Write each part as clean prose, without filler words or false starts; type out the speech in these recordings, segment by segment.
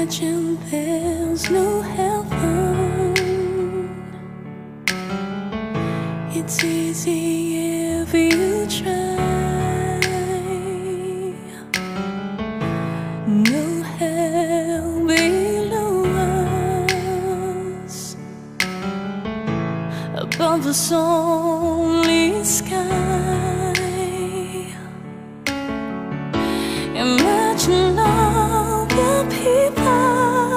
Imagine there's no heaven. It's easy if you try. No hell below us, above us only sky. Imagine all the people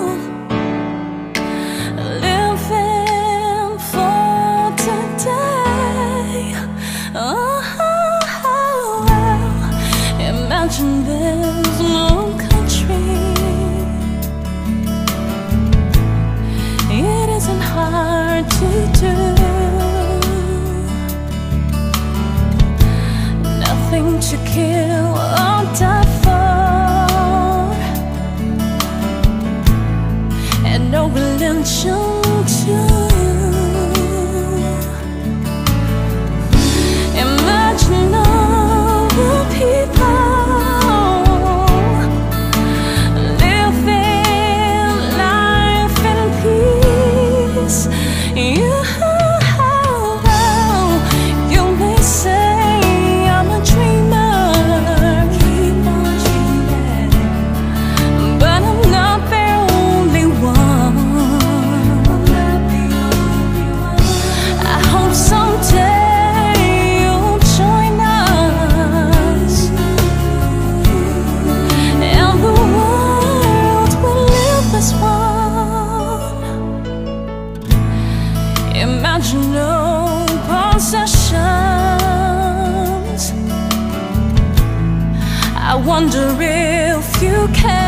living for today. Oh, imagine there's no country. It isn't hard to do. Nothing to kill or die for, and no religion too. Imagine all the people living life in peace. You may say I'm a dreamer, keep on dreaming, but I'm not the only one. I hope someday you'll join us, and the world will live as one. Imagine no possessions. I wonder if you can.